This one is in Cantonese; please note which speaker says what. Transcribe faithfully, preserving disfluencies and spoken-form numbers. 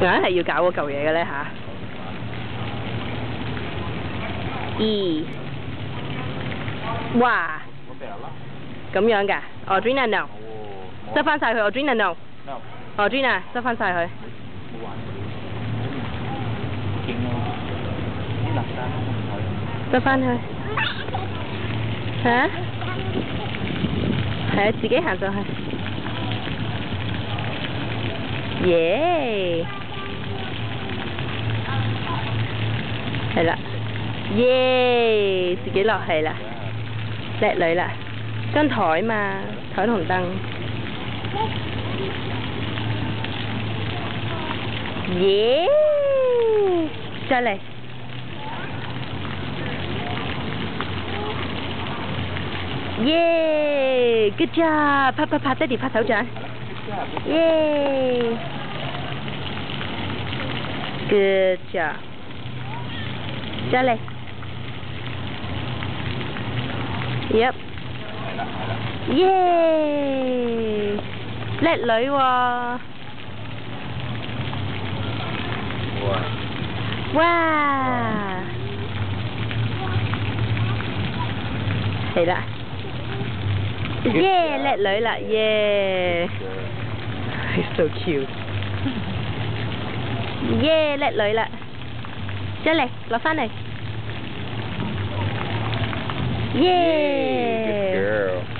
Speaker 1: 硬係要搞嗰嚿嘢嘅咧吓。二，哇！咁樣㗎 ？Audrina no， 執翻晒佢 ，Audrina no，Audrina 執翻晒佢。執翻去。嚇？係啊，自己行上去。耶！係啦，耶！自己落去啦，叻女啦。張台嘛，台同燈。耶！再嚟。耶 ！Good job！ 拍拍拍，爹哋拍手掌。耶 ！Good job！ 再嚟。Yep。耶！叻女喎！哇！係啦。耶！叻女啦，耶 ！So cute。耶！叻女啦，再嚟落翻嚟。耶！